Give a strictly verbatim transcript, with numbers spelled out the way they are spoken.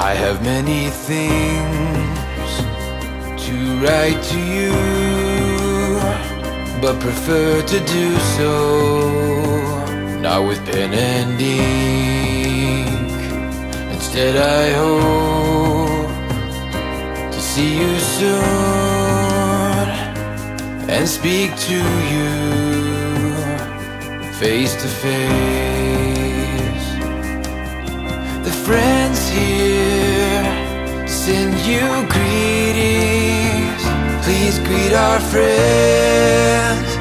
I have many things to write to you, but prefer to do so not with pen and ink. Instead I hope to see you soon and speak to you face to face. The friends here send you greetings. Please greet our friends.